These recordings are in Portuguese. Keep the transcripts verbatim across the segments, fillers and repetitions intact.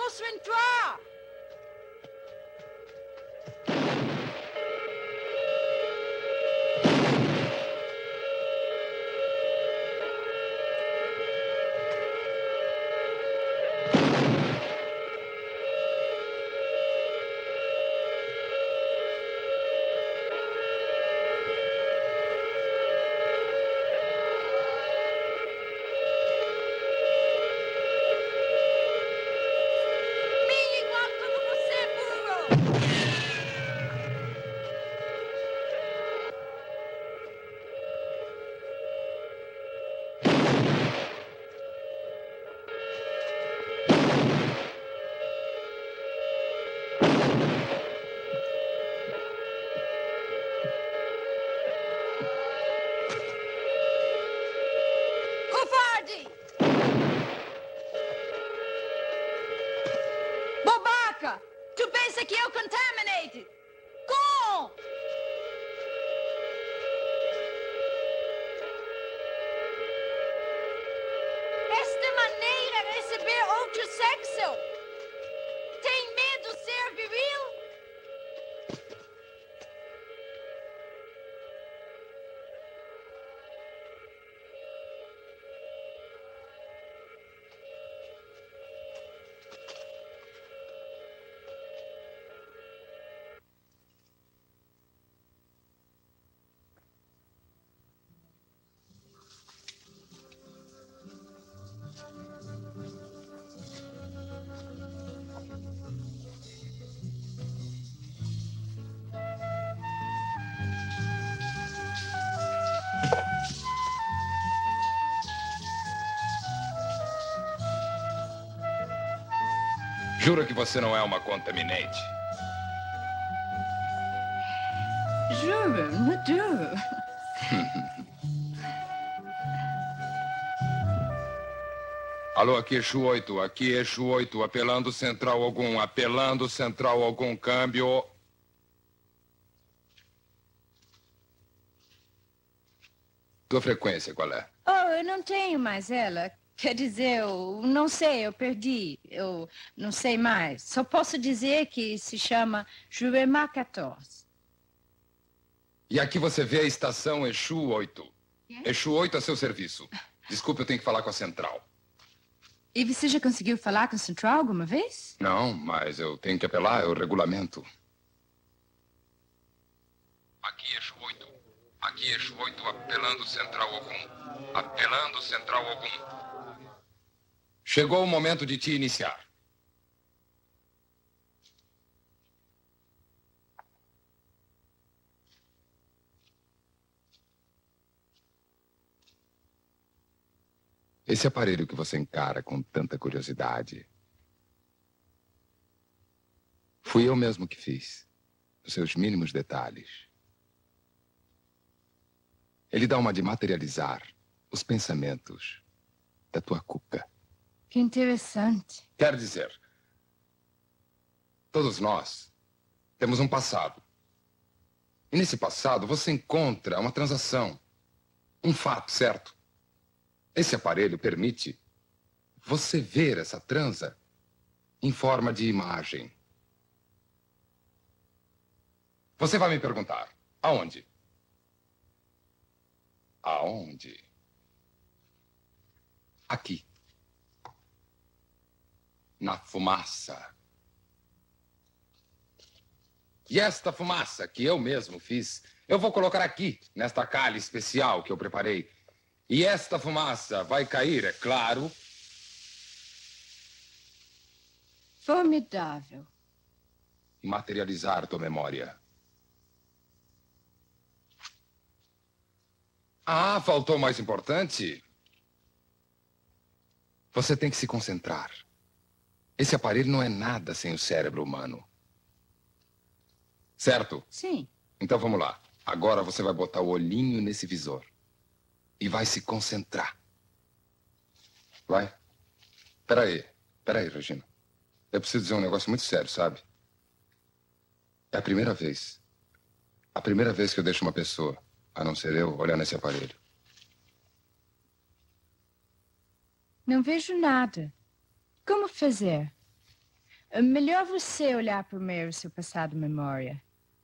posso entrar! Babaca! Tu pensa que eu contaminated? Com! Esta maneira de receber outro sexo? Tem medo de ser viril? Jura que você não é uma contaminante? Juro, não juro. Alô, aqui Exu oito, aqui Exu oito, apelando central algum, apelando central algum, câmbio. Tua frequência qual é? Oh, eu não tenho mais ela. Quer dizer, eu não sei, eu perdi. Eu não sei mais. Só posso dizer que se chama Jurema quatorze. E aqui você vê a estação Exu oito. É? Exu oito a seu serviço. Desculpe, eu tenho que falar com a central. E você já conseguiu falar com a central alguma vez? Não, mas eu tenho que apelar, é o regulamento. Aqui Exu oito. Aqui Exu oito, apelando central algum. Apelando central algum. Chegou o momento de te iniciar. Esse aparelho que você encara com tanta curiosidade, fui eu mesmo que fiz, os seus mínimos detalhes. Ele dá uma de materializar os pensamentos da tua cuca. Que interessante. Quer dizer, todos nós temos um passado. E nesse passado você encontra uma transação, um fato, certo? Esse aparelho permite você ver essa transa em forma de imagem. Você vai me perguntar, aonde? Aonde? Aqui. Na fumaça. E esta fumaça que eu mesmo fiz, eu vou colocar aqui, nesta calha especial que eu preparei. E esta fumaça vai cair, é claro. Formidável. E materializar tua memória. Ah, faltou o mais importante. Você tem que se concentrar. Esse aparelho não é nada sem o cérebro humano. Certo? Sim. Então vamos lá. Agora você vai botar o olhinho nesse visor. E vai se concentrar. Vai. Peraí. Peraí, Regina. Eu preciso dizer um negócio muito sério, sabe? É a primeira vez. A primeira vez que eu deixo uma pessoa, a não ser eu, olhar nesse aparelho. Não vejo nada. Como fazer? Melhor você olhar primeiro o seu passado memória.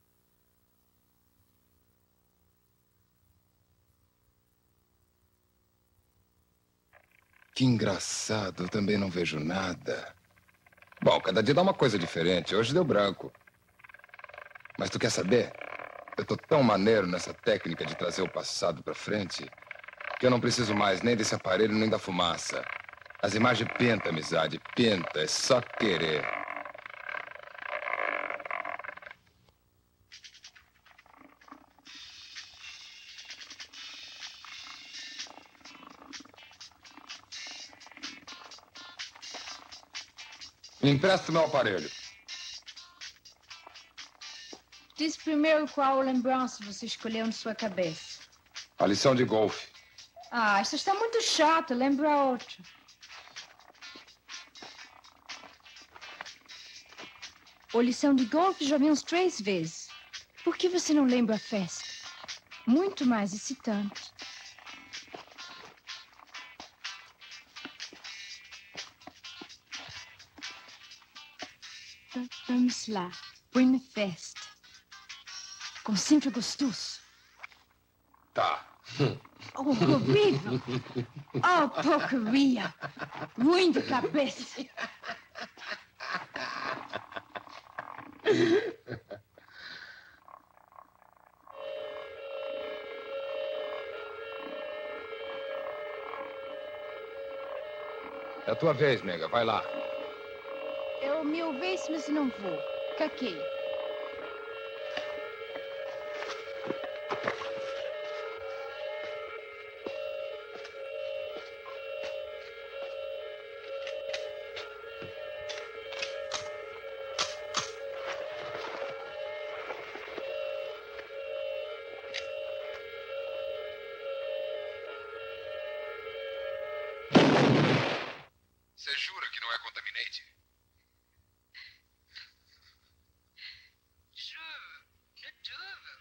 Que engraçado, eu também não vejo nada. Bom, cada dia dá uma coisa diferente. Hoje deu branco. Mas tu quer saber? Eu tô tão maneiro nessa técnica de trazer o passado pra frente que eu não preciso mais nem desse aparelho nem da fumaça. As imagens pintam, amizade, pinta, é só querer. Me empresta o meu aparelho. Diz primeiro qual lembrança você escolheu na sua cabeça. A lição de golfe. Ah, isso está muito chato. Lembra outra. A lição de golfe já vi uns três vezes. Por que você não lembra a festa? Muito mais excitante. Vamos lá. Põe na festa. Como sempre gostoso. Tá. Oh, horrível. Oh, porcaria. Ruim de cabeça. É a tua vez, nega. Vai lá. Eu mil vezes, mas não vou. Caquei. Você jura que não é contaminante? Juro, não juro.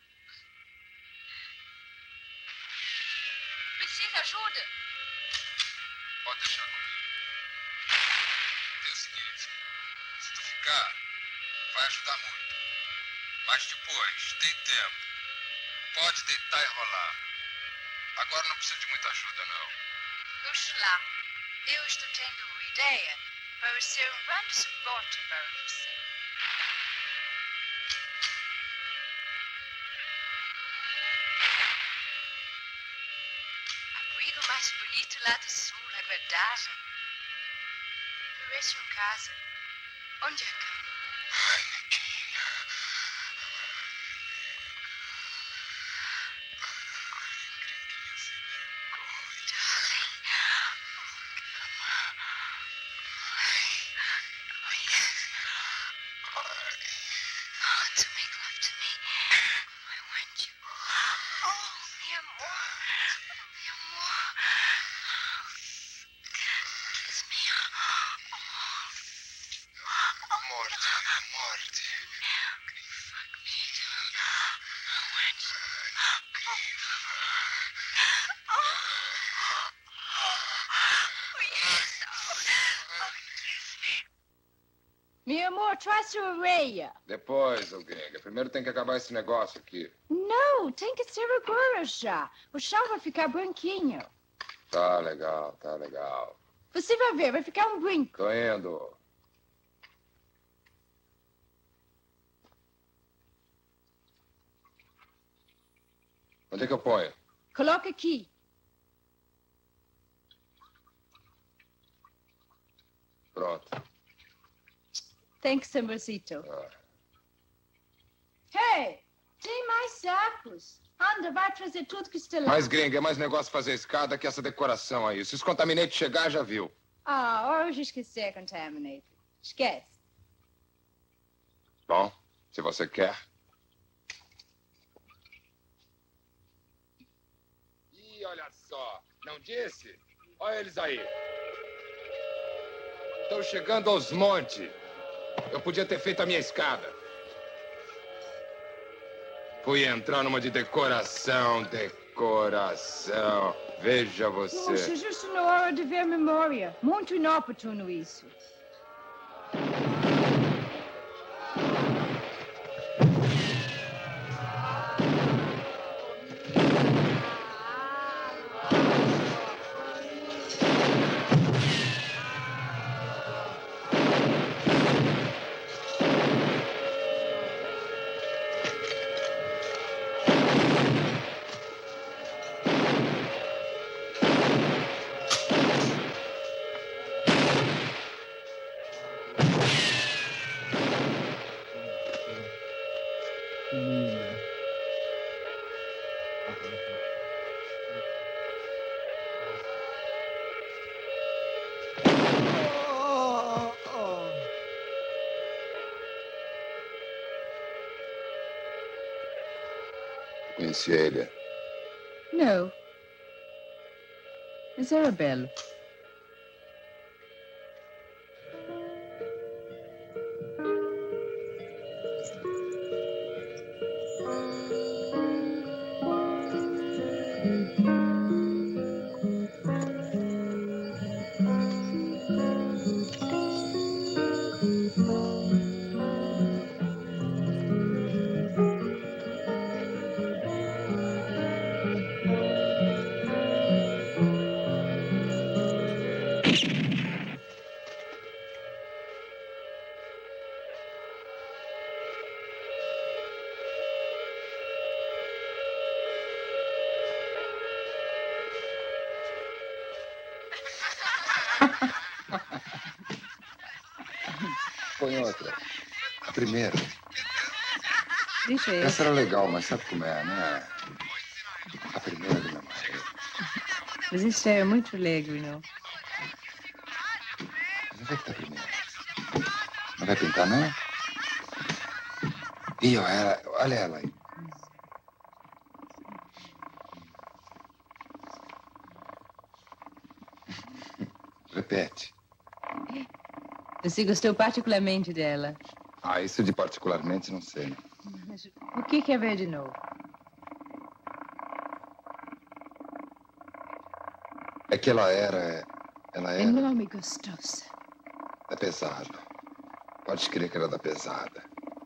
Precisa de ajuda? Pode deixar comigo. É o seguinte, se tu ficar, vai ajudar muito. Mas depois, tem tempo. Pode deitar e rolar. Agora não precisa de muita ajuda, não. Oxalá, eu estou tendo uma ideia para ser um grande suporte para você. Abrigo mais bonito lá do sul, agradável. Parece uma casa. Onde é a cama? Ai, neguinha. Meu amor, traz sua areia. Depois, ô gringa. Primeiro tem que acabar esse negócio aqui. Não, tem que ser agora já. O chão vai ficar branquinho. Tá legal, tá legal. Você vai ver, vai ficar um brinco. Tô indo. Onde é que eu ponho? Coloca aqui. Pronto. Thanks, amorcito. Ah. Hey, tem mais sacos. Anda, vai trazer tudo que está lá. Mais gringa, é mais negócio fazer escada que essa decoração aí. Se os contaminantes chegar, já viu. Ah, hoje esqueci a contaminated. Esquece. Bom, se você quer. Ih, olha só. Não disse? Olha eles aí. Estão chegando aos montes. Eu podia ter feito a minha escada. Fui entrar numa de decoração, decoração. Veja você. Puxa, justo na hora de ver a memória. Muito inoportuno isso. conhecia ele? Não. Mas era belo. Põe outra. A primeira. Deixa eu. Essa era legal, mas sabe como é, né? A primeira do meu marido. Mas isso é muito alegre, não? Mas onde é que tá a primeira? Não vai pintar, não? Ih, olha ela, olha ela aí. Repete. Você gostou particularmente dela? Ah, isso de particularmente não sei. Mas o que quer ver de novo? É que ela era... Ela era... Enorme e gostosa. Da pesada. Pode crer que era da pesada.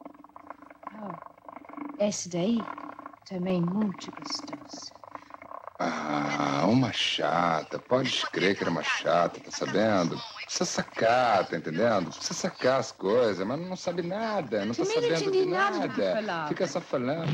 Oh, essa daí também muito gostosa. Ah, uma chata. Pode crer que era uma chata, tá sabendo? Precisa sacar, tá entendendo? Precisa sacar as coisas, mas não sabe nada. Não tá Também não sabendo entendi de nada do que nada. falava. Fica só falando.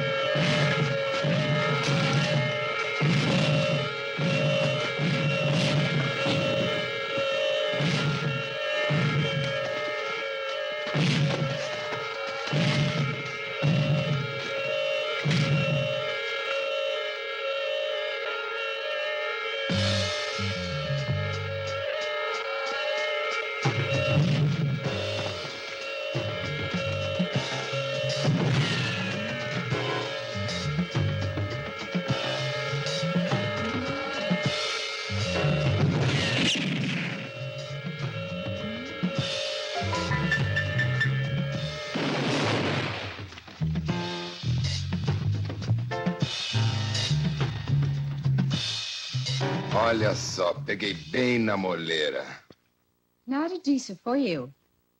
Olha só, peguei bem na moleira. Nada disso, foi eu.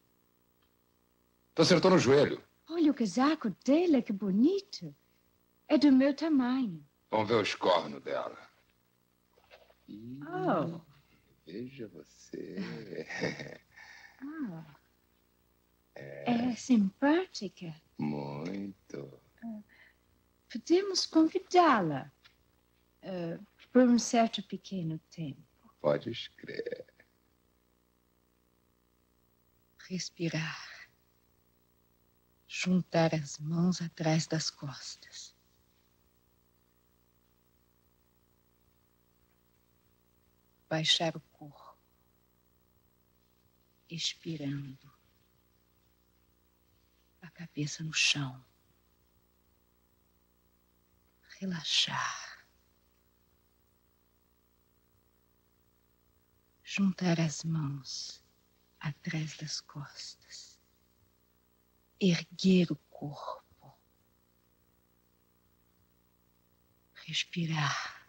Tu acertou no joelho. Olha o casaco dela, que bonito. É do meu tamanho. Vamos ver os cornos dela. Ih, Oh. Veja você. Ah. É simpática. Muito. Podemos convidá-la uh, por um certo pequeno tempo. Pode crer. Respirar. Juntar as mãos atrás das costas. Baixar o corpo. Expirando. A cabeça no chão. Relaxar. Juntar as mãos atrás das costas. Erguer o corpo. Respirar.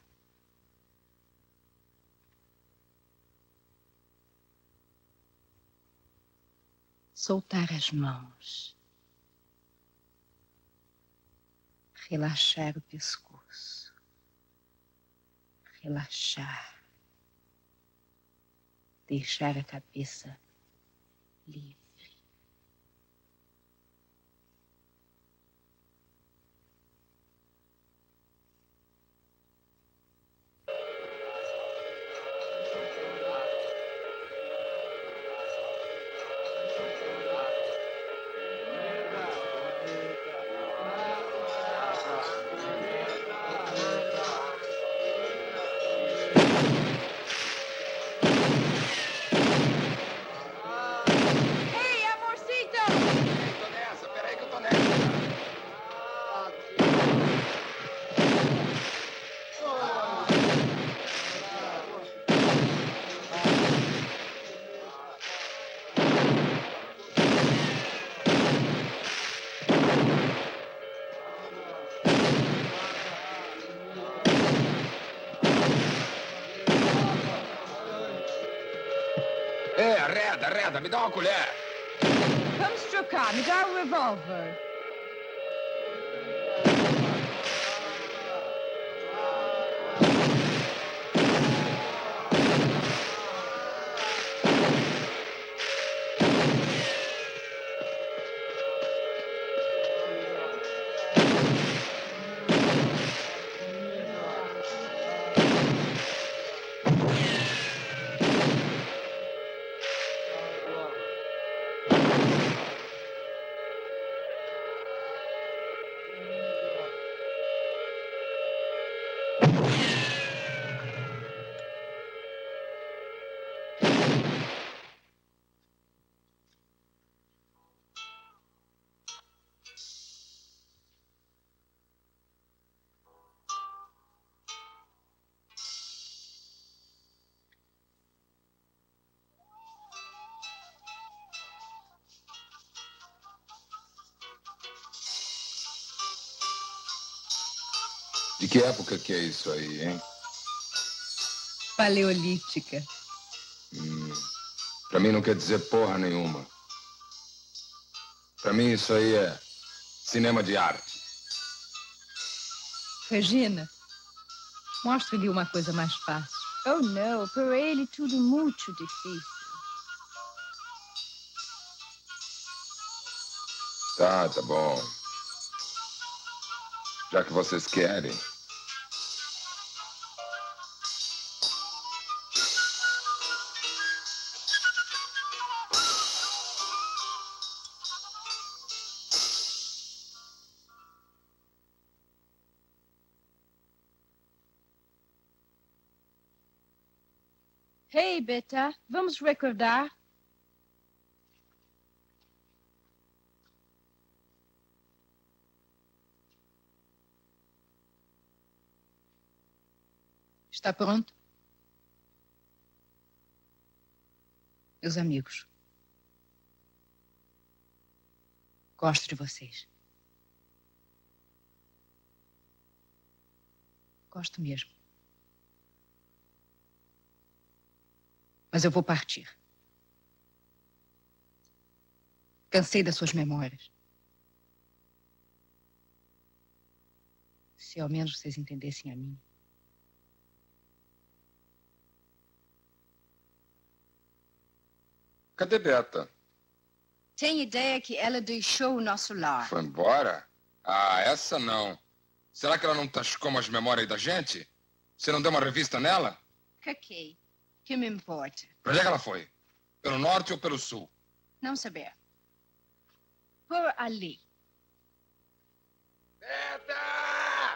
Soltar as mãos. Relaxar o pescoço. Relaxar. Deixar a cabeça livre. Ei, arreda, arreda, me dá uma colher. Vamos trocar, me dá o revólver. De que época que é isso aí, hein? Paleolítica. Hum, pra mim não quer dizer porra nenhuma. Pra mim isso aí é cinema de arte. Regina, mostre-lhe uma coisa mais fácil. Oh, não, para ele tudo muito difícil. Tá, tá bom. Já que vocês querem. Hey, Beta, vamos recordar? Está pronto? Meus amigos, gosto de vocês. Gosto mesmo. Mas eu vou partir. Cansei das suas memórias. Se ao menos vocês entendessem a mim. Cadê Beta? Tem ideia que ela deixou o nosso lar. Foi embora? Ah, essa não. Será que ela não tascou umas memórias aí da gente? Você não deu uma revista nela? Caquei. Que me importa? Pra onde é que ela foi? Pelo norte ou pelo sul? Não saber. Por ali. Beta!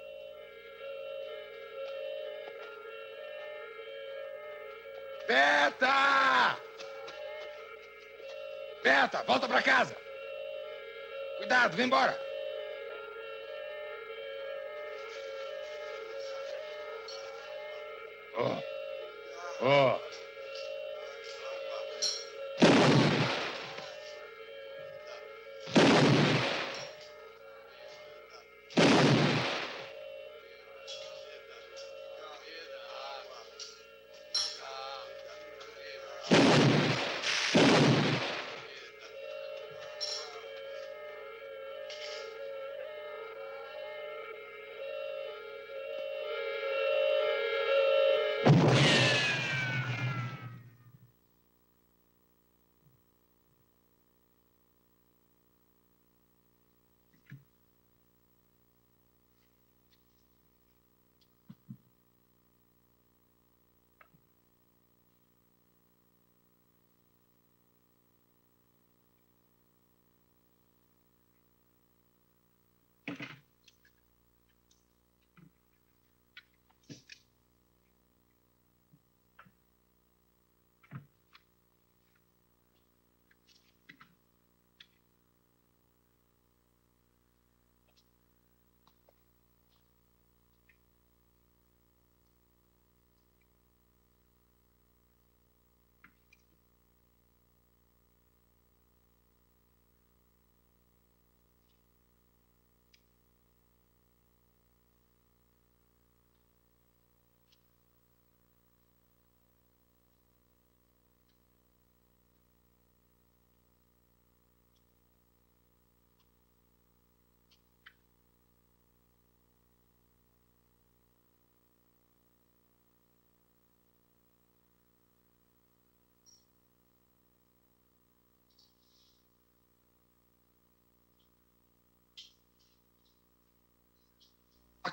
Beta! Beta, volta pra casa! Cuidado, vem embora! Oh. Oh.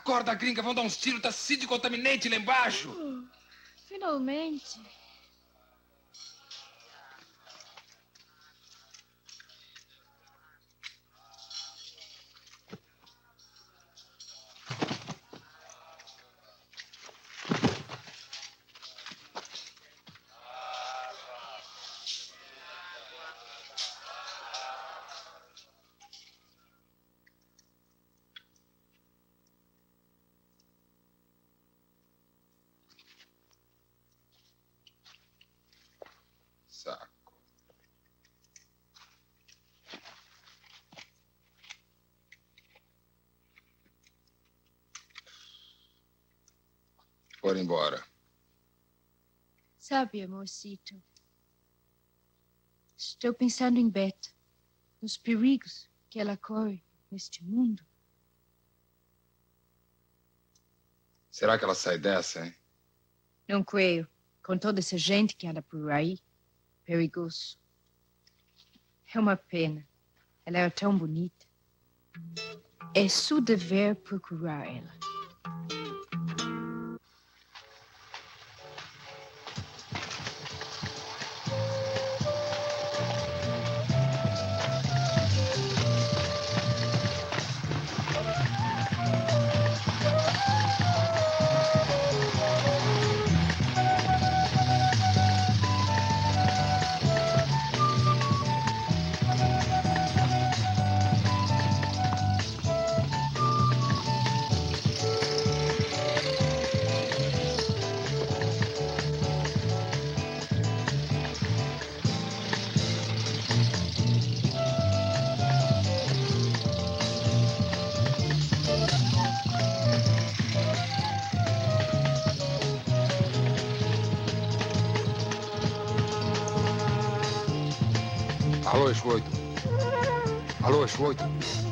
Acorda, gringa, vão dar uns tiros, tá se contaminante lá embaixo. Oh, finalmente. Saco. Bora embora. Sabe, amorcito, estou pensando em Beta, nos perigos que ela corre neste mundo. Será que ela sai dessa, hein? Não creio. Com toda essa gente que anda por aí. Perigoso. É uma pena. Ela era tão bonita. É seu dever procurar ela. Alô, Schwoito. Alô, Schwoito.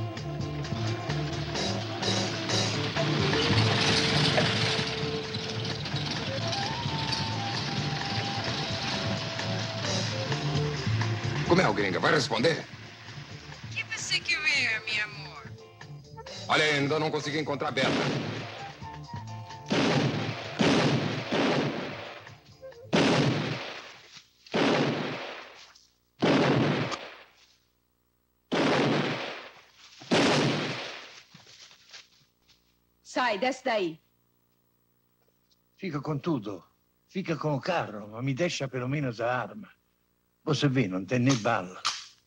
Como é, gringa? Vai responder? O que você quer ver, meu amor? Olha, ainda não consegui encontrar a Beta. Sai, desce daí. Fica com tudo. Fica com o carro, ma mi deixa pelo menos a arma. Você vê, não tem nem bala.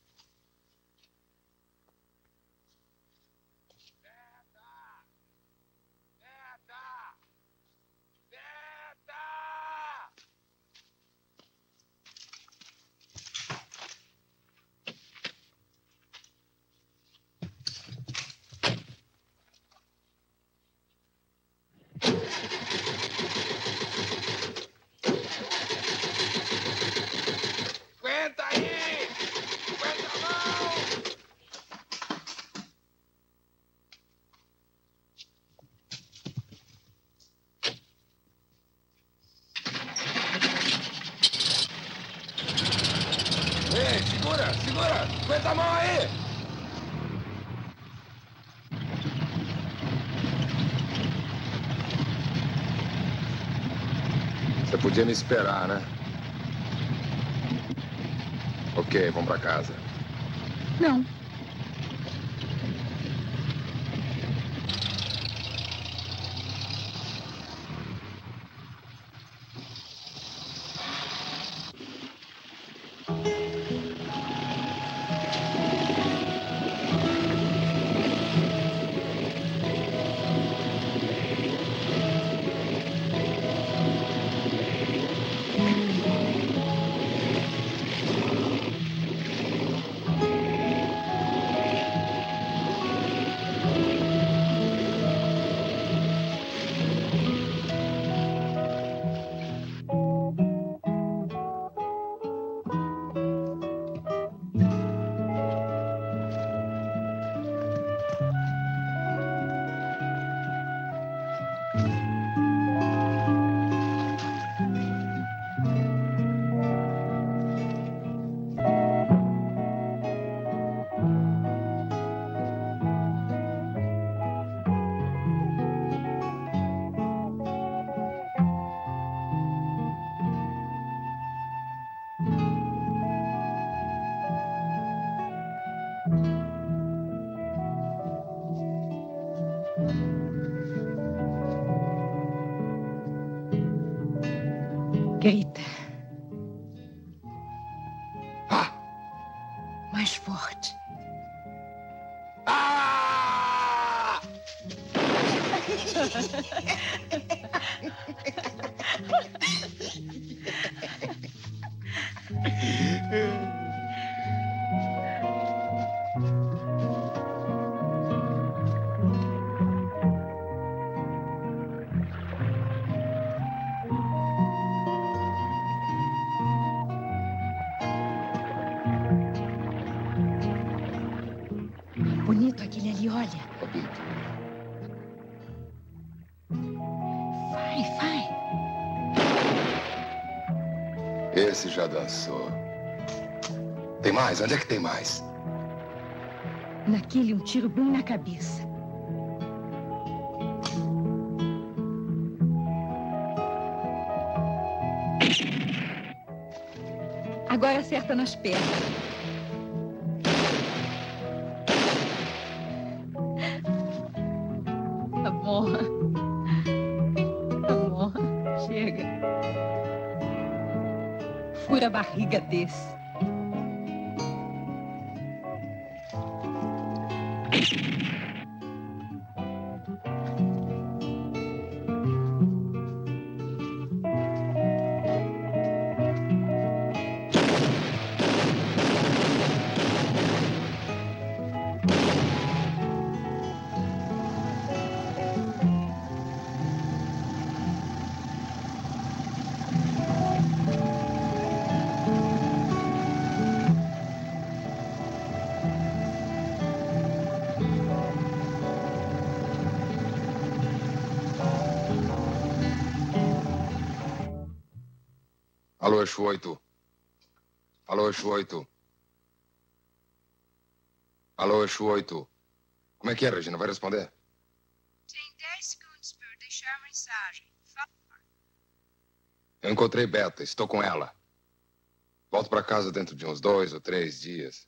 Aguenta aí! Aguenta a mão! Ei, segura, segura! Aguenta a mão aí! Você podia me esperar, né? Ok, vamos pra casa. Não. Grita. Ah! Mais forte. Ah! Bonito aquele ali, olha. Papito. Vai, vai. Esse já dançou. Tem mais? Onde é que tem mais? Naquele, um tiro bem na cabeça. Agora acerta nas pernas. Tá bom. Tá bom. Chega. Fura a barriga desse. Alô, Exu oito. Alô, Exu oito. Alô, Exu oito. Como é que é, Regina? Vai responder? Tem dez segundos para eu deixar a mensagem. Fala. Eu encontrei Beta. Estou com ela. Volto para casa dentro de uns dois ou três dias.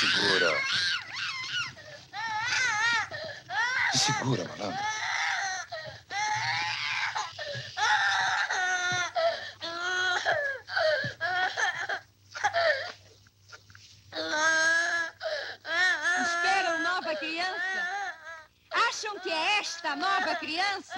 segura. Se segura, malandro. Esperam nova criança? Acham que é esta a nova criança?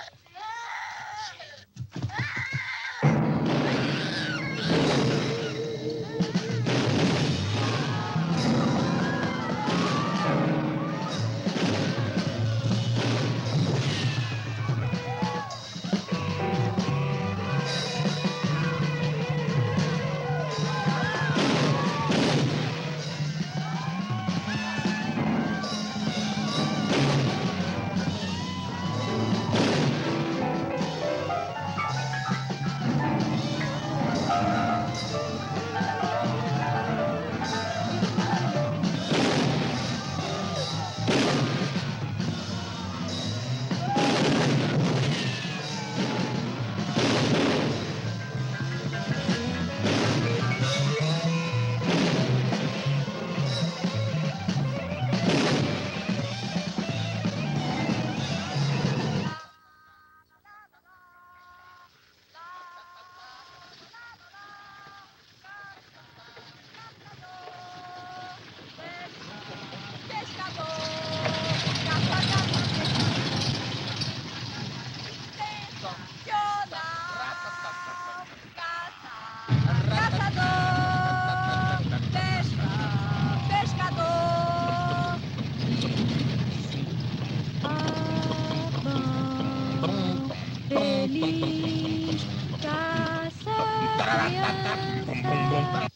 Feliz caça criança.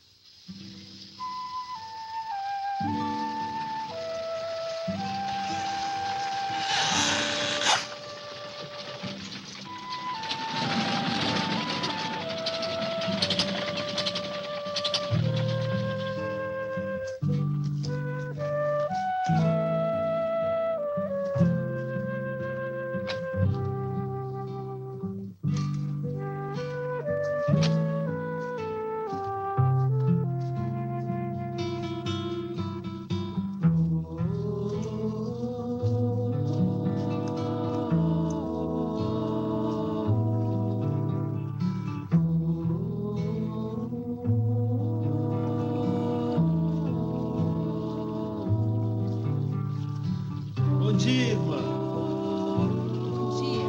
Bom dia, irmã. Bom dia.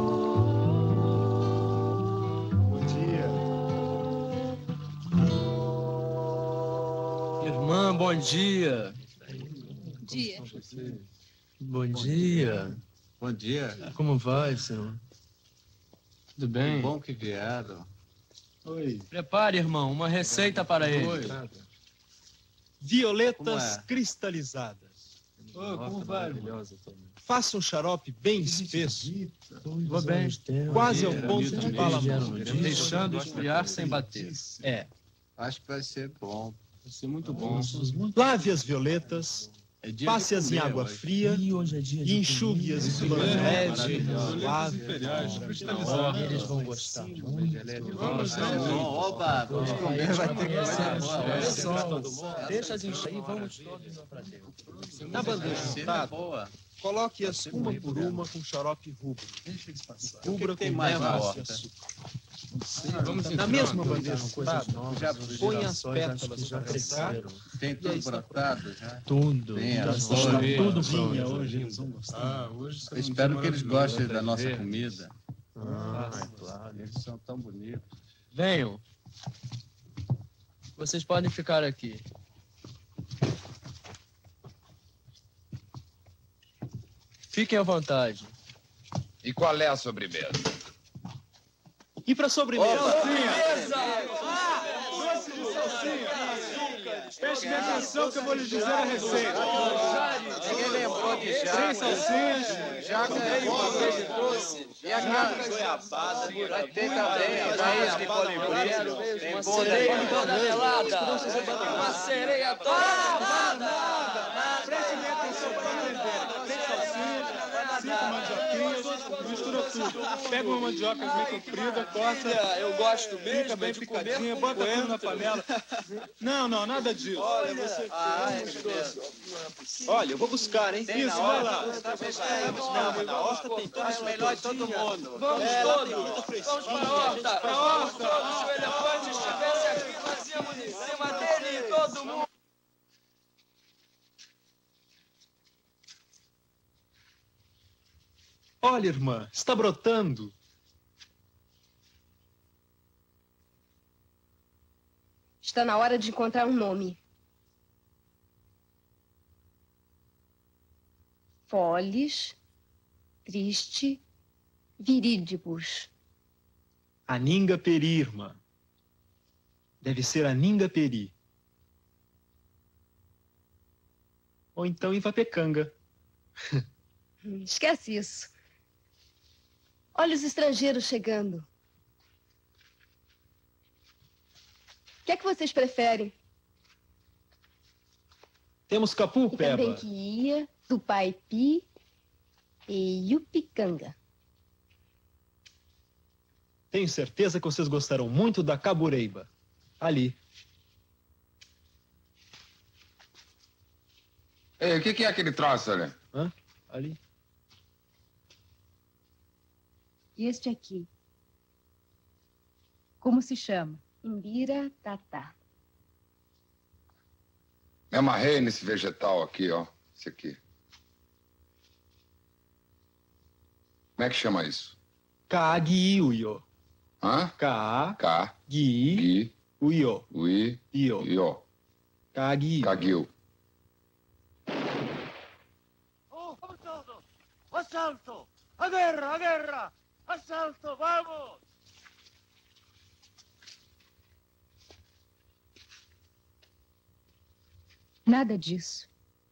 Bom dia. Irmã, bom dia. Bom dia. Bom dia. Bom dia. Como vai, senhor? Tudo Que bem? bom que vieram. Oi. Prepare, irmão, uma receita para ele. Oi. Violetas Como é? cristalizadas. Ô, como vai, irmão? Maravilhosa também. Faça um xarope bem espesso, Vou bem. quase ao ponto de bala Deixando esfriar sem bater. É. Acho que vai ser bom. Vai ser muito bom. Lave as violetas, É dia passe-as de em comer água hoje. fria E hoje é dia e enxugue-as em pano leve, lave. Eles vão gostar. Vamos, bom. Oba, vamos comer. Vai ter que ser Olha boa. só, deixa as encher e vamos todos lá pra dentro. Na bandeja Cena untada, boa. coloque-as uma por uma com xarope rubro. Cubra tem com mais na mel e horta? açúcar. Na mesma bandeja untada, Já põe as pétalas já para secar. cresceram. tem tudo brotado já. Tudo. Tem Já as está flores. tudo Todinha pronto. hoje eles vão gostar. Eu espero que eles gostem da nossa comida. Ah, é claro. Eles são tão bonitos. Venham. Vocês podem ficar aqui. Fiquem à vontade. E qual é a sobremesa? E para sobremesa? Preste bem atenção que eu vou lhe dizer a receita. Ninguém lembrou de jaca. Três salsichas. Jaca é bom, de doce. E a carne goiabada. Vai ter também a raiz de colibri. Tem Uma bolo sereia de toda melada. Uma sereia toda melada. Preste bem atenção para entender. Três salsichas, cinco mandioquinhas, mistura tudo. Pega uma mandioca bem comprida, corta. Eu gosto mesmo Fica bem de picadinha, comer com bota tudo na coentro. panela. Não, não, nada disso. Olha, você... Ai, Olha, eu vou buscar, hein? Tem Isso, na vai horta, lá. você também vai buscar, mas na horta tem tudo isso melhor de todo mundo. Vamos É, lá todos, tem muita frescura. vamos para a horta. Pra Vamos horta. todos, se o elefante estivesse aqui, nós íamos em cima dele e todo mundo. Olha, irmã, está brotando. Está na hora de encontrar um nome. Foles, triste, virídibus. Aninga Peri, irmã. Deve ser Aninga Peri. Ou então Ivapecanga. Esquece isso. Olha os estrangeiros chegando. O que é que vocês preferem? Temos Capu, E Peba. também Quia, Tupaipi e Yupicanga. Tenho certeza que vocês gostarão muito da Cabureiba. Ali. Ei, o que, que é aquele troço ali? Hã? Ali. E este aqui? Como se chama? Imbira Tatá. Me amarrei nesse vegetal aqui, ó. Esse aqui. Como é que chama isso? Kaagiuyo. Hã? Ka. Cá. Gi. Gui. Uyo. Ui. Io. Ió. Kaagi. Caguil. Oh, vamos todos! Assalto! A guerra, a guerra! Assalto, vamos! Nada disso.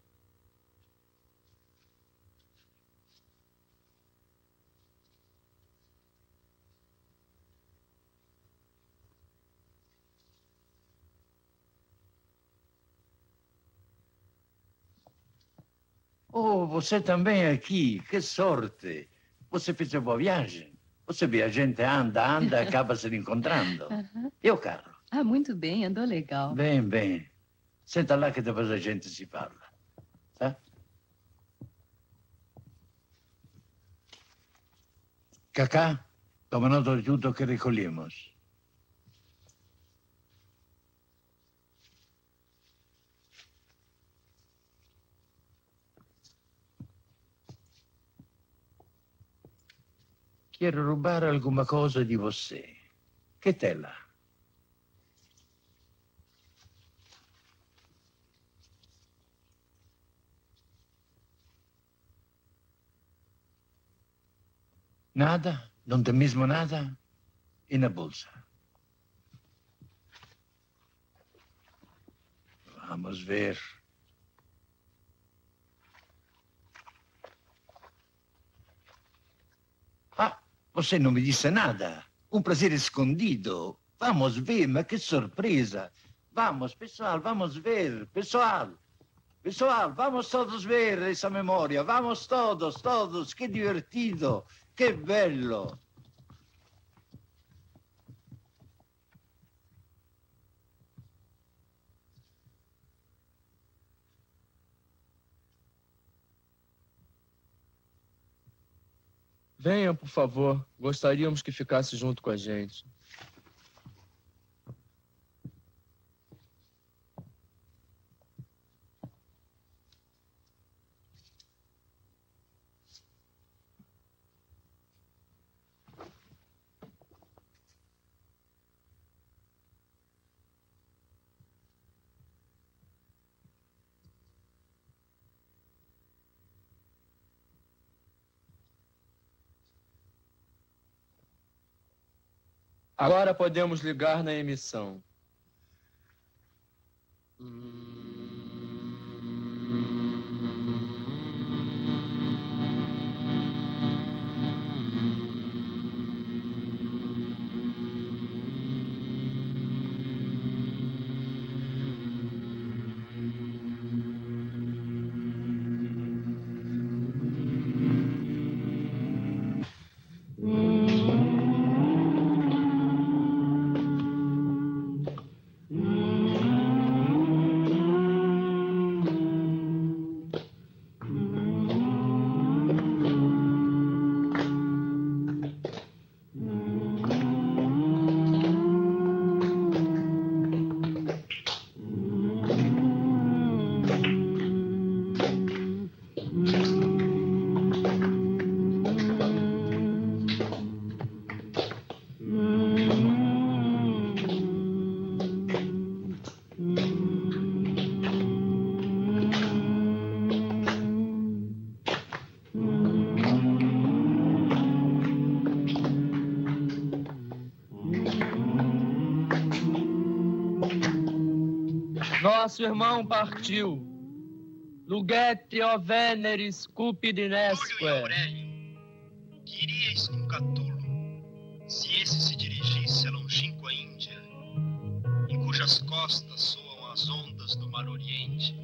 Oh, você também aqui, que sorte! Você fez uma boa viagem. Você vê, a gente anda, anda, acaba se encontrando. Aham. E o carro? Ah, muito bem, andou legal. Bem, bem. Senta lá que depois a gente se fala. Tá? Cacá, toma nota de tudo que recolhemos. Quero rubare alguma cosa di você. Che tela? Nada? Não tem mesmo nada? E na bolsa? Vamos ver. Ah, você não me disse nada. Um prazer escondido. Vamos ver, mas que surpresa. Vamos, pessoal, vamos ver. Pessoal, pessoal, vamos todos ver essa memória. Vamos todos, todos. Que divertido. Que bello. Venha, por favor. Gostaríamos que ficasse junto com a gente. Agora podemos ligar na emissão. Nosso irmão partiu. Lugete o veneris cupidinesque. Túlio e Aurélio, o que iríeis com Catulo, se esse se dirigisse à longínqua Índia, em cujas costas soam as ondas do Mar Oriente?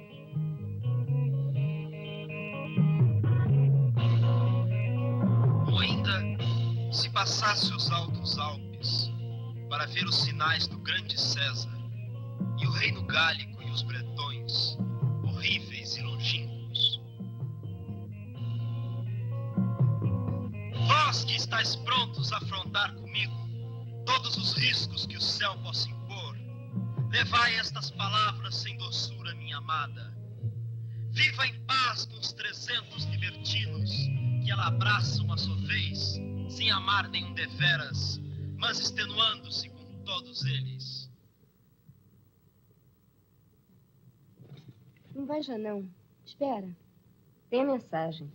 Ou ainda, se passasse os altos Alpes, para ver os sinais do grande César, e o reino gálico e os bretões, horríveis e longínquos. Vós que estáis prontos a afrontar comigo todos os riscos que o céu possa impor, levai estas palavras sem doçura, minha amada. Viva em paz com os trezentos libertinos que ela abraça uma só vez, sem amar nenhum deveras, mas extenuando-se com todos eles. Não vai já não. Espera. Tem a mensagem.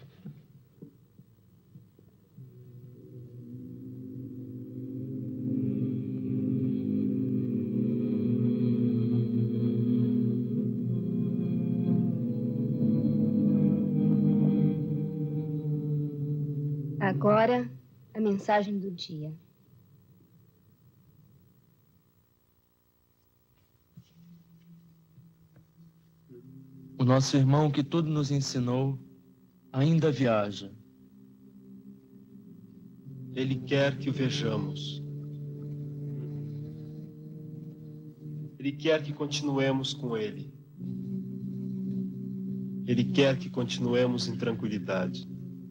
Agora, a mensagem do dia. O nosso irmão que tudo nos ensinou ainda viaja. Ele quer que o vejamos. Ele quer que continuemos com ele. Ele quer que continuemos em tranquilidade.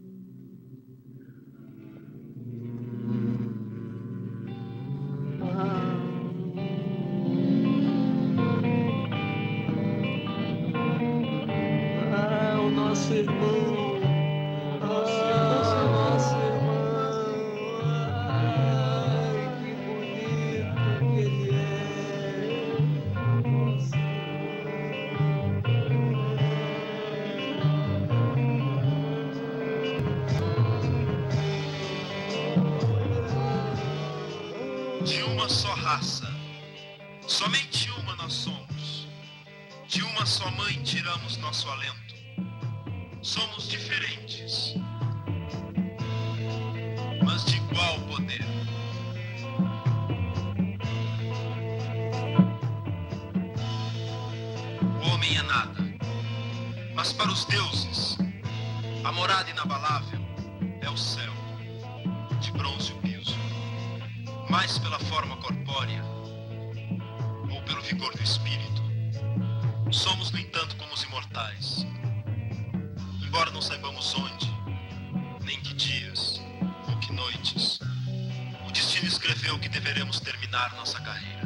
De uma só raça, somente uma nós somos. De uma só mãe tiramos nosso alento. Somos diferentes, mas de igual poder. O homem é nada, mas para os deuses, a morada inabalável é o céu, de bronze o piso. Mais pela forma corpórea ou pelo vigor do espírito, somos, no entanto, como os imortais. Embora não saibamos onde, nem que dias ou que noites, o destino escreveu que deveremos terminar nossa carreira.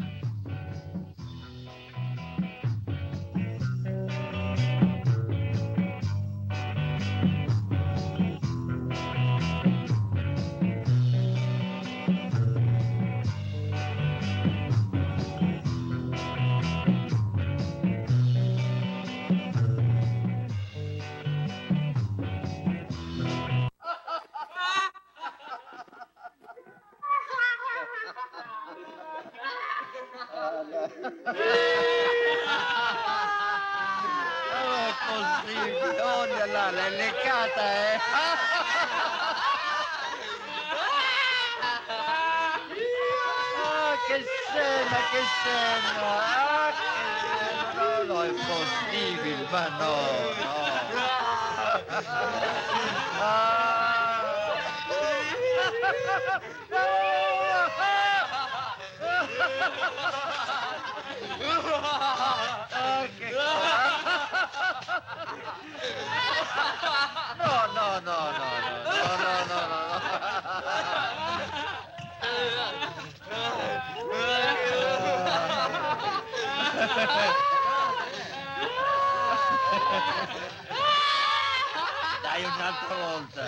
Olha lá, l'è leccata, eh? Ah, che scena, che scena! Ah, che scena! No, no, è impossibile, ma no, no! Ah. Ah, che No, no, no, no, no, no, no, no, Dai un'altra volta.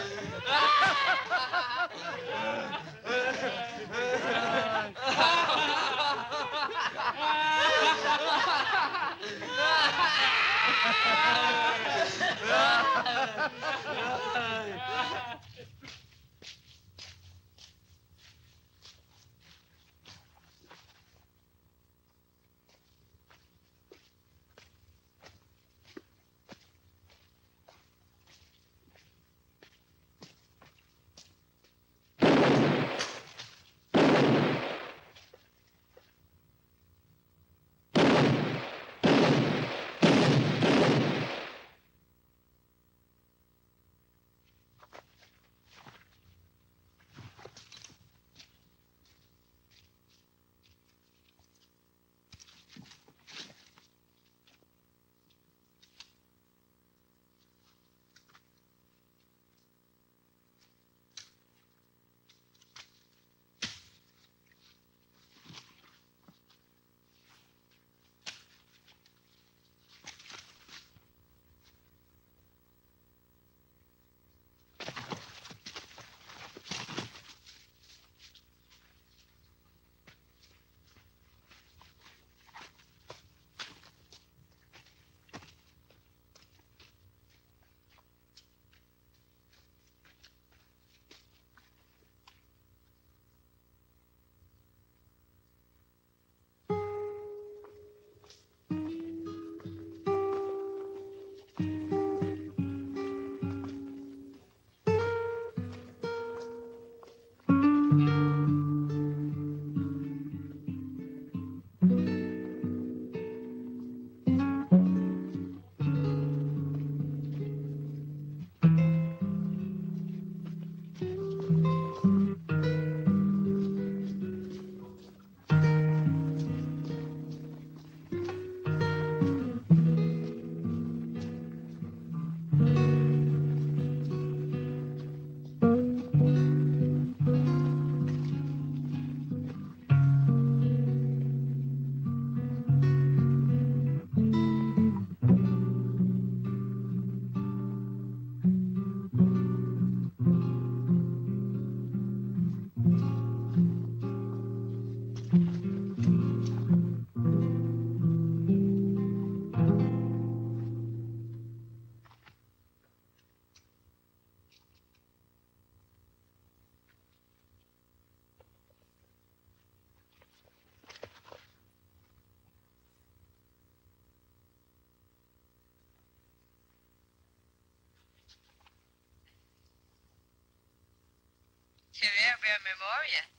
reaver a memória?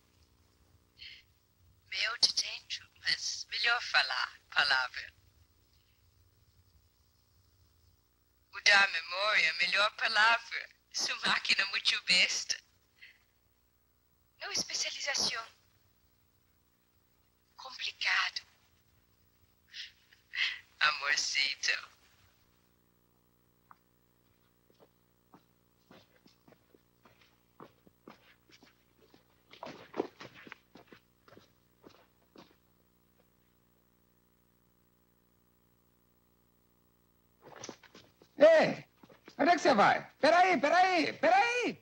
Meu de dentro, mas melhor falar palavra. Mudar a memória, melhor palavra. Sua máquina muito besta. Não especialização. Complicado. Amorcito. Ei, onde é que você vai? Peraí, peraí, peraí.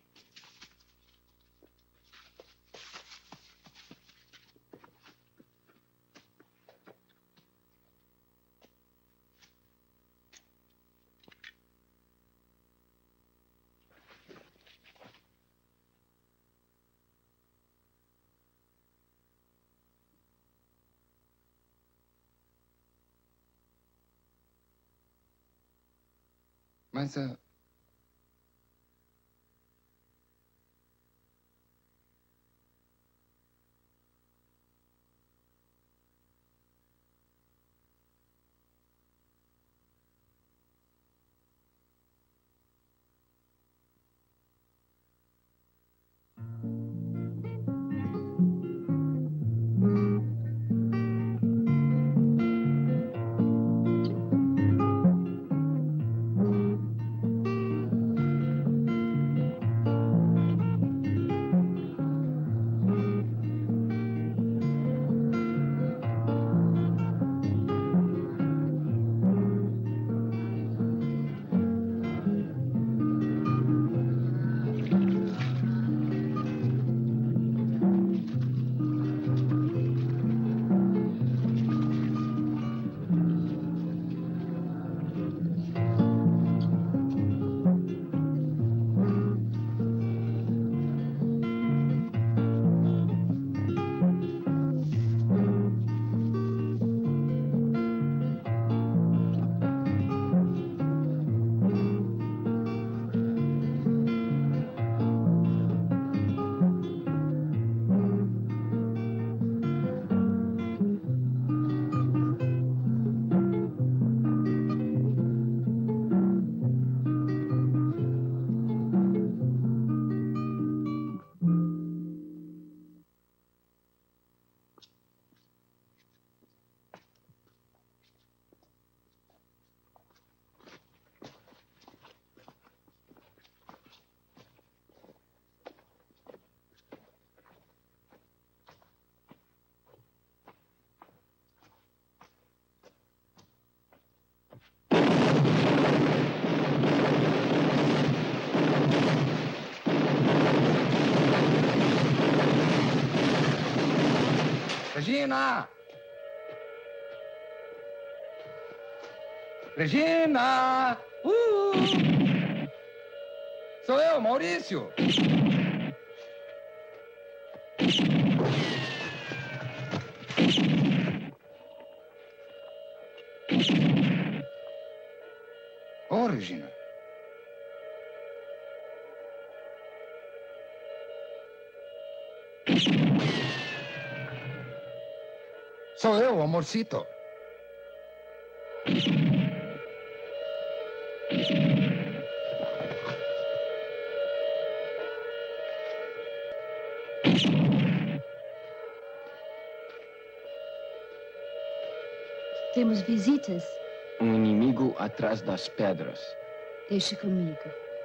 Mas, uh... Regina! Regina! Uh! Sou eu, Maurício! Oh, Regina. Sou eu, amorcito. Temos visitas. Um inimigo atrás das pedras. Deixa comigo.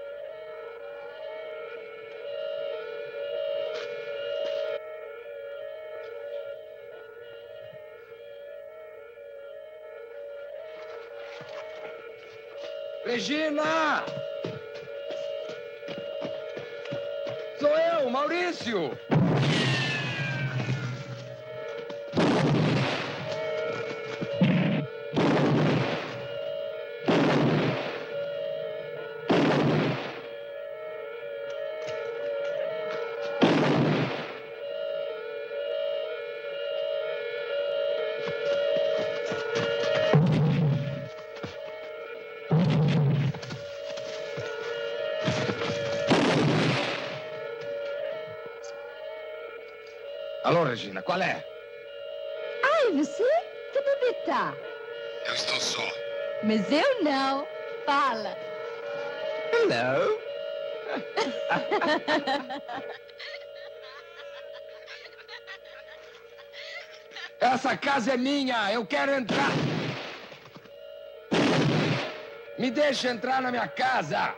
Regina! Sou eu, Maurício! Alô, Regina, qual é? Ai, você? Que bebê tá? Eu estou só. Mas eu não. Fala. Hello. Essa casa é minha, eu quero entrar. Me deixa entrar na minha casa.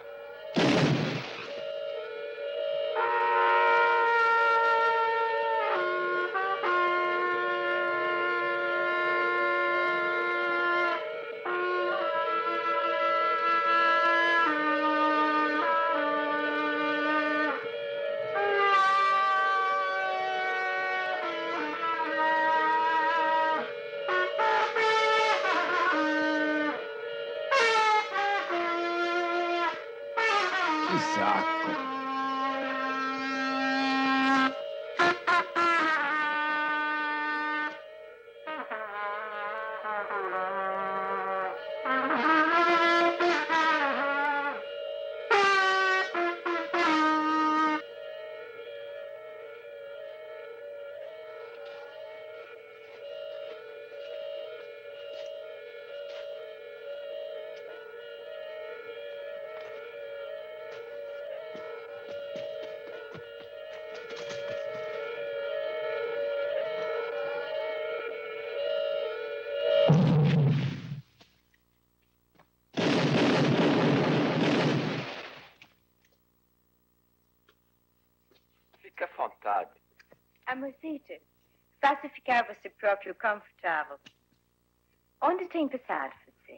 Fica à vontade. Amorzita, faça ficar você próprio confortável. Onde tem passado você?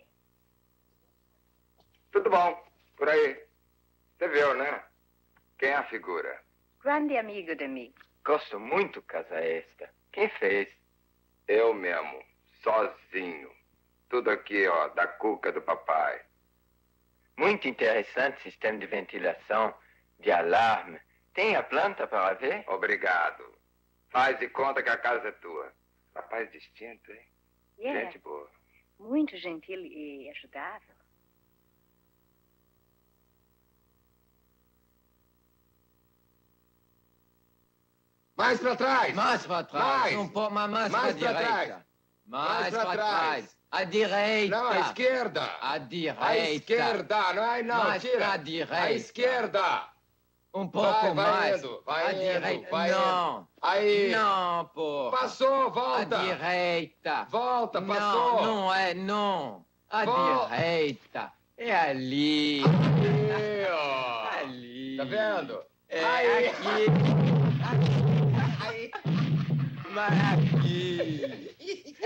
Tudo bom, por aí. Você viu, né? Quem é a figura? Grande amigo de mim. Gosto muito casa esta. Quem fez? Eu mesmo, sozinho. Tudo aqui, ó, da cuca do papai. Muito interessante sistema de ventilação, de alarme. Tem a planta para ver? Obrigado. Faz de conta que a casa é tua. Rapaz distinto, hein? Yeah. Gente boa. Muito gentil e ajudável. Mais pra trás! Mais pra trás! Mais. Um pouco mais, mais, Mais pra pra direita. trás. Mais, Mais pra pra trás. trás. À direita. Não, à esquerda. À direita. À esquerda, não é não, Mais tira. pra direita. À esquerda. Um pouco vai, vai mais. Indo, vai à indo, direita. vai não. Indo. Aí. Não, porra. Passou, volta. À direita. Volta, não, passou. Não é, não. À Vol- direita. É ali. Aí, ó. Ali. Tá vendo? É Aí. aqui. Aí. Mas aqui.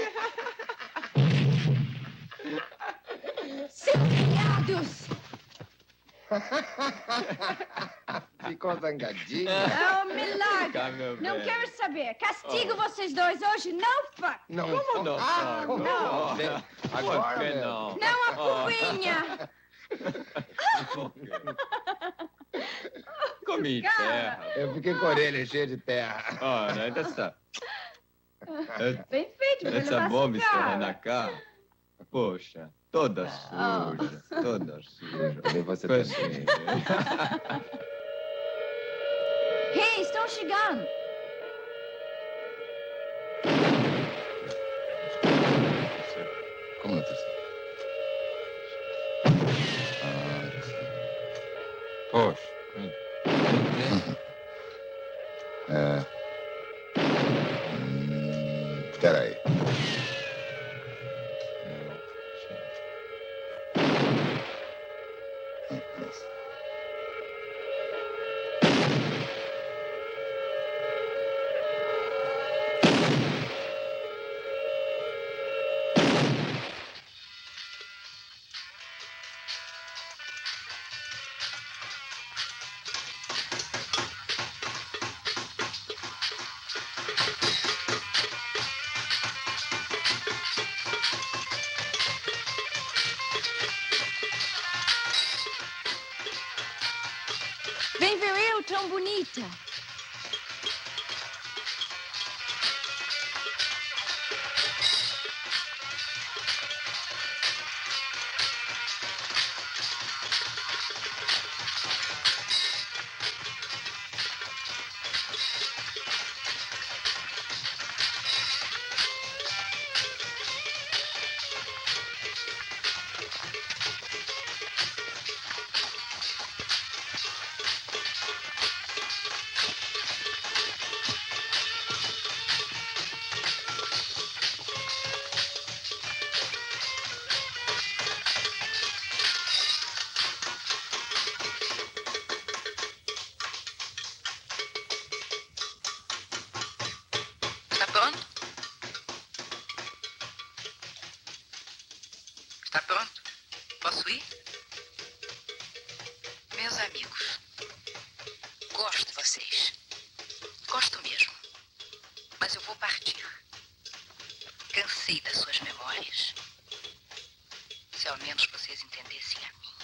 Seriados! Ficou zangadinho. É um milagre. Cá, meu Não bem. quero saber. Castigo vocês dois hoje, não, pá. Não, Como não? Ah, Não. não. Agora Por que mesmo. não? Não a cupinha. Comi terra. Eu fiquei com a orelha cheia de terra. Ora, ainda está. Bem feito, vai Essa levar bomba cigarro. escorrendo na cara. Poxa, toda suja, toda suja. Também você Pois também. Ei, estão chegando. Como não terceiro? Ah, já sei. Poxa. É. Hum, peraí. Vem ver eu, tão bonita. Está pronto? Posso ir? Meus amigos, gosto de vocês. Gosto mesmo. Mas eu vou partir. Cansei das suas memórias. Se ao menos vocês entendessem a mim.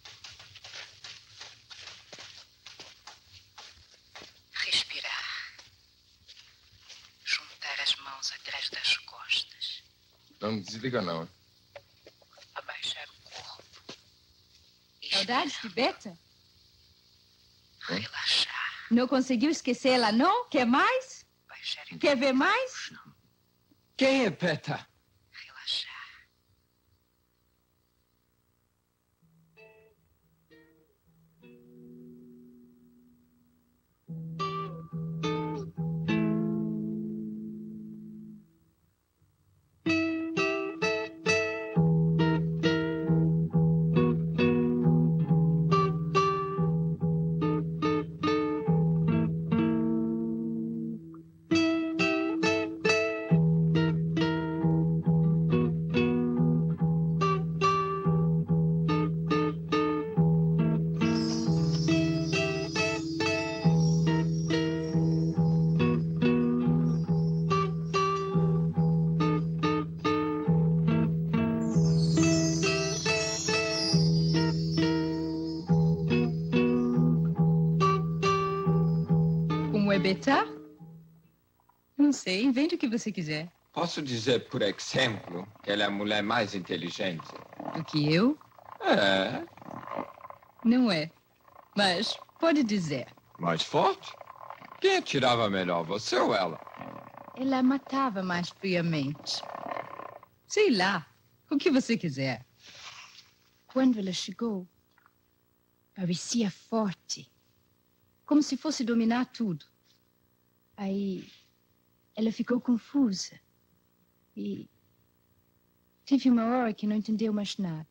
Respirar. Juntar as mãos atrás das costas. Não desliga, não. Hein? Abaixar o corpo. Saudades de Beta? Relaxar. Não conseguiu esquecer ela, não? Quer mais? Quer ver mais? Quem é Beta? Relaxar. Beta? Não sei, invente o que você quiser. Posso dizer, por exemplo, que ela é a mulher mais inteligente? Do que eu? É. Não é. Mas pode dizer. Mais forte? Quem atirava melhor, você ou ela? Ela matava mais friamente. Sei lá, o que você quiser. Quando ela chegou, parecia forte. Como se fosse dominar tudo. Aí, ela ficou confusa. E teve uma hora que não entendeu mais nada.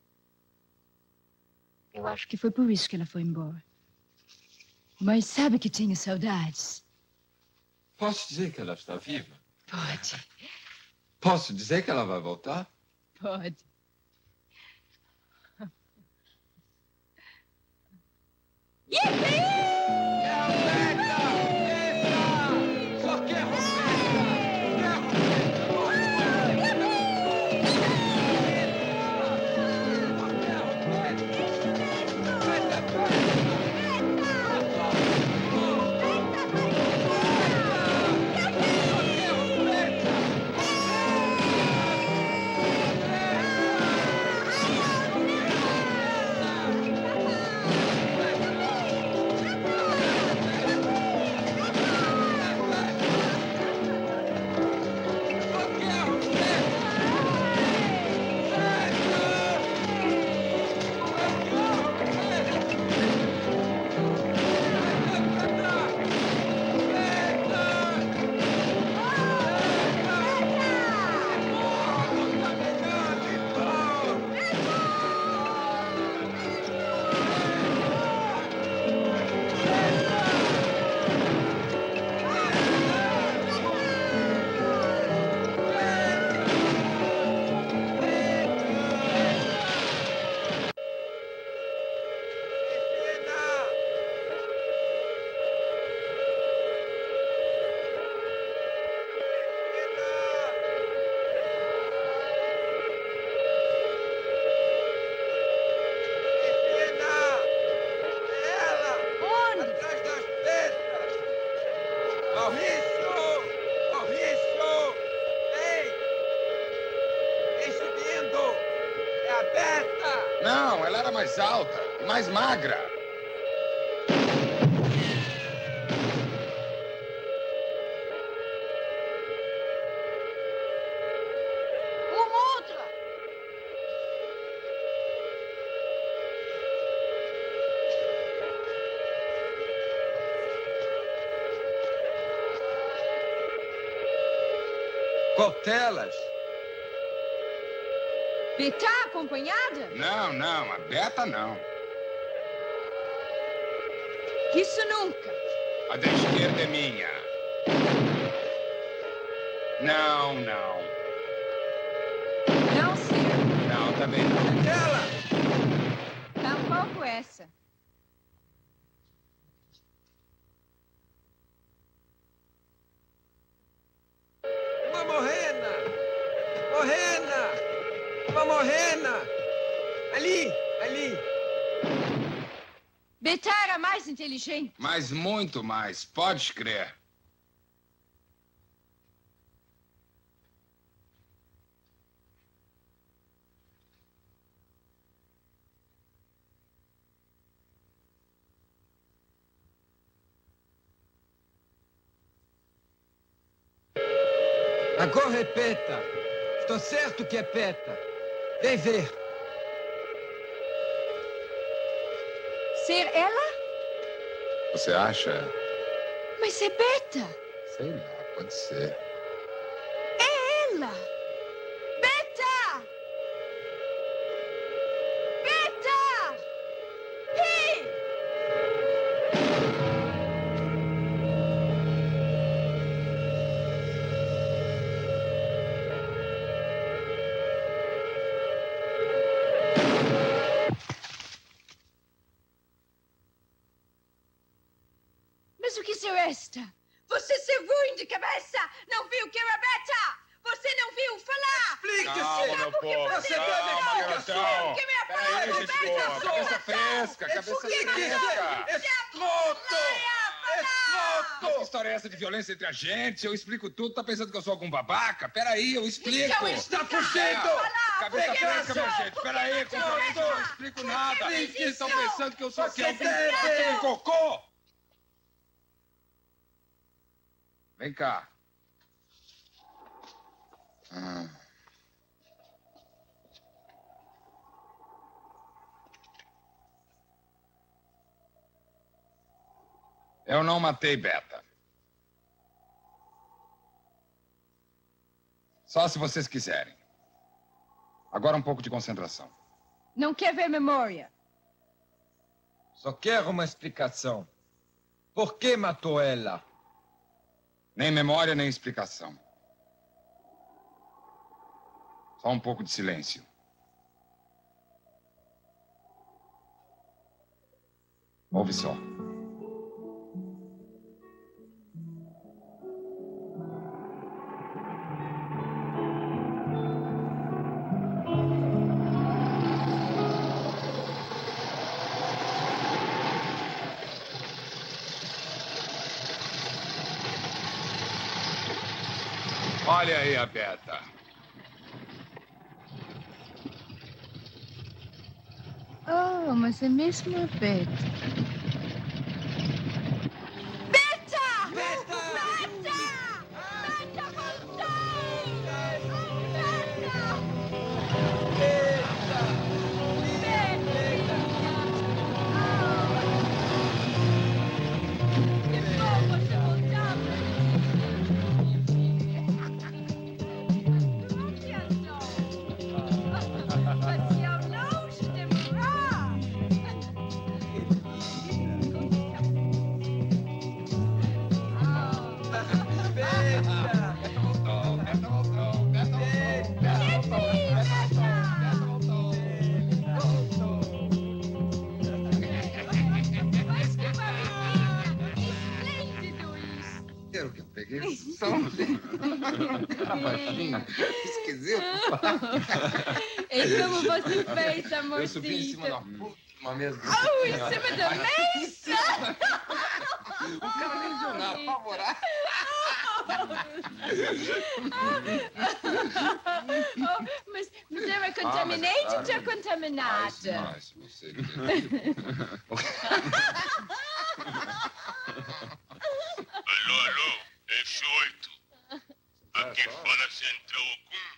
Eu acho que foi por isso que ela foi embora. Mas sabe que tinha saudades? Posso dizer que ela está viva? Pode. Posso dizer que ela vai voltar? Pode. Yippee! Não, ela era mais alta e mais magra. Uma outra! Cautelas. Beta acompanhada? Não, não, a Beta não. Isso nunca. A da esquerda é minha. Não, não. Não, senhor. Não, também. Ela! Tampouco essa. Uma morena! Morena! Uma morena! Ali! Ali! Betá era mais inteligente. Mas muito mais, pode crer. Agora é Peta. Estou certo que é Peta. Vem ver. Ser ela? Você acha? Mas é Beta. Sei lá, pode ser. É ela. Beta! Beta! Ei! Mas o que é esta? Você ser ruim de cabeça! Não viu que era Beta! Você não viu falar! Explique-se! Calma, meu povo, Você calma, deve garotão. Que me Peraí, apaga, gente boa, cabeça fresca, cabeça fresca. Escroto! Mas que história é essa de violência entre a gente? Eu explico tudo, tá pensando que eu sou algum babaca? Peraí, eu explico. Então Está fugindo! Cabeça Peguei fresca, essa. minha gente. Peraí, com violência eu não explico nada. Vocês estão pensando que eu sou aqui Você algum deve. um cocô? Vem cá. Ah. Eu não matei Beta. Só se vocês quiserem. Agora um pouco de concentração. Não quer ver memória. Só quero uma explicação. Por que matou ela? Nem memória, nem explicação. Só um pouco de silêncio. Ouve só. Olha aí a Beta. Oh, mas é mesmo a Beta. Beta! Beta! Beta! Beta voltou! Eu que peguei o som. Tá baixinho. Esquisito. E como você fez, amorcito? Eu subi em cima da uma mesa. Oh, em cima da mesa? O cara nem viu nada, favorável. Oh, mas, mas era contaminated ou contaminada? Mas, você... Alô, alô, é oito. Aqui fala Central Ogum.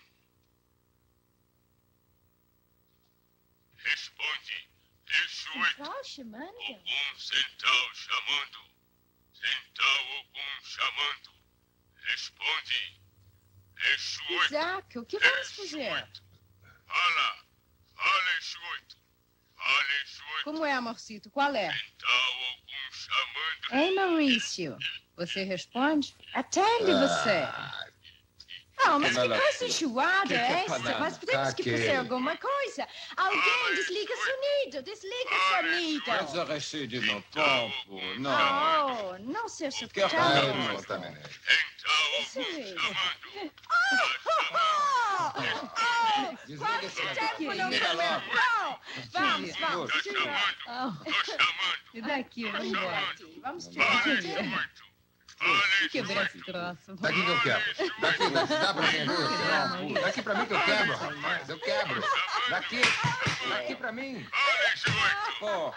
Responde, é oito. Qual chamando? Ogum Central chamando. Central Ogum chamando. Responde, é oito. Isaac, o que vamos fazer? Fala, fala, é oito. Fala, é oito. Como é, amorcito? Qual é? Central Ogum chamando. Ei, Maurício, você responde? Atende você. Oh, mas Vai lá, que coisa filha. enjoada Que é que é essa? banana? Mas podemos Tá que aqui. fazer alguma coisa. Alguém desliga o sonido, desliga o sonido. Mas Aristide no palco, não. Oh, não, seu Que secretário. raiva, Não, tá, neném. Isso mesmo. Oh, oh, oh. Desliga esse Quanto tempo negócio. não Desliga logo. comeu? Vamos, vamos. Puxa. Tira. Oh. Me dá aqui, vamos embora. Vamos tirar. Quebrar esse troço. Daqui que eu quebro. Daqui, daqui, dá pra mim. Não, daqui pra mim que eu quebro, rapaz. Eu quebro. Daqui, daqui pra mim. Pô.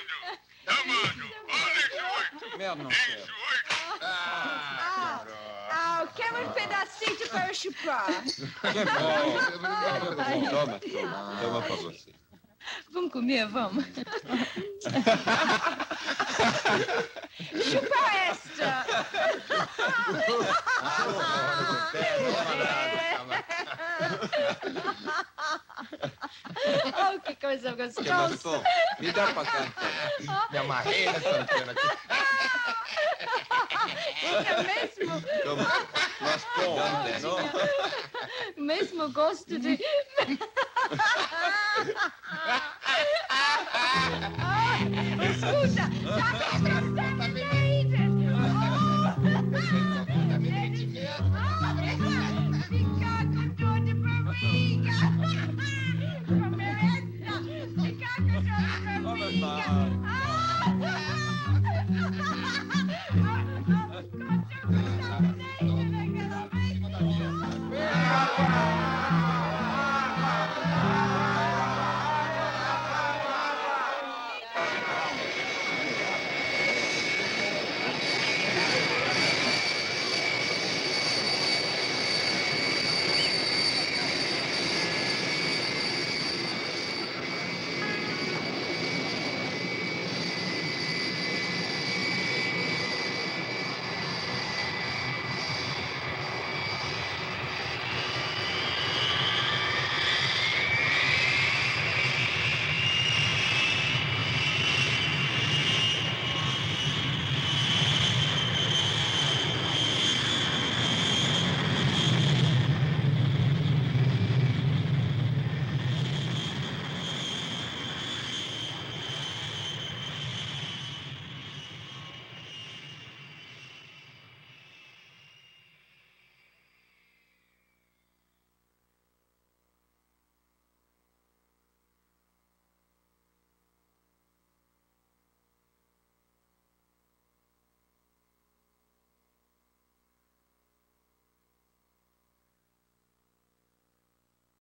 Merda, não quero. Ah, Ah, eu quero um pedacinho para eu chupar. Que bom. Toma, toma. Toma pra você. Vamos comer, vamos. Chupa esta. Oh, que coisa gostosa. Me dá pra cantar. Me amarrei nessa antena aqui. É mesmo? Mas bom, não? Mesmo gosto de...